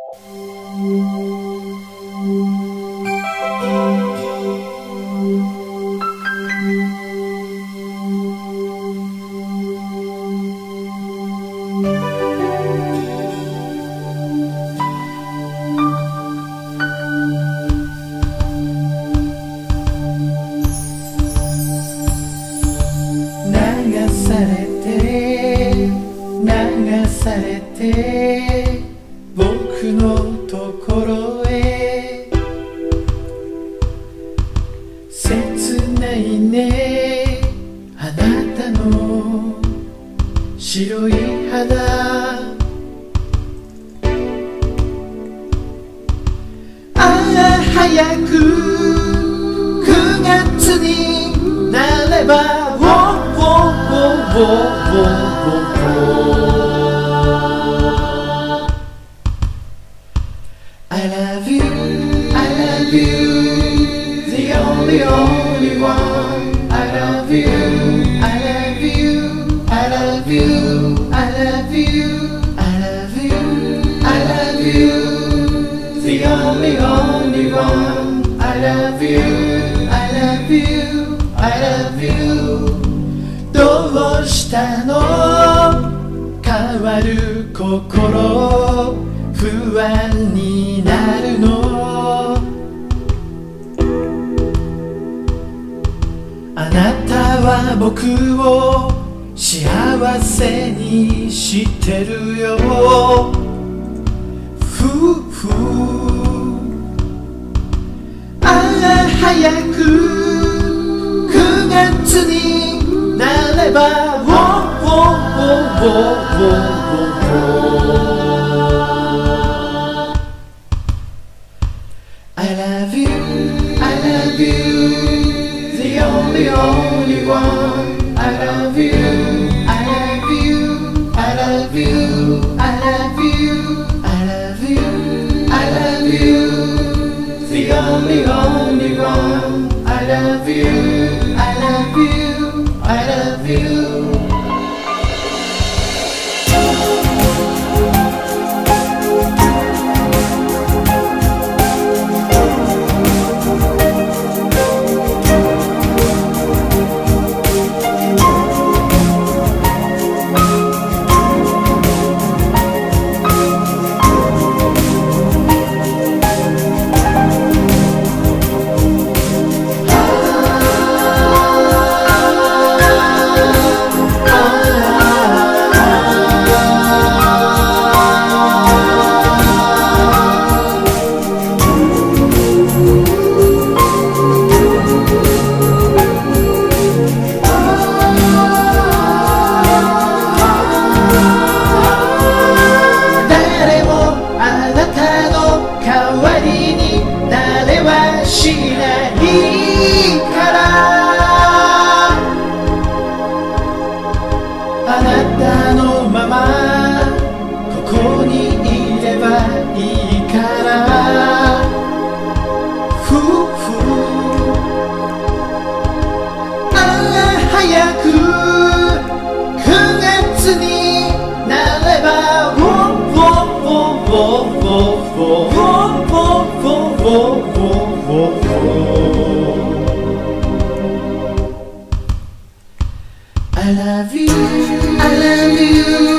流されて僕のところへ切ないねあなたの白い肌ああ早く9月になればI love you, I love you, the only one. I love you, I love you, I love you, I love you, I love you, I love you, the only one. I love you, I love you, I love you. どうしたの変わる心不安になるのあなたは僕を幸せにしてるよふうふうああ早く9月になればI love you, I love you, the only one. I love you, I love you, I love you, I love you, I love you, I love you, the only one. I love you, I love you, I love you.しないからあなたのままここにいればいいからふうふうああ早く9月になればI love you, I love you.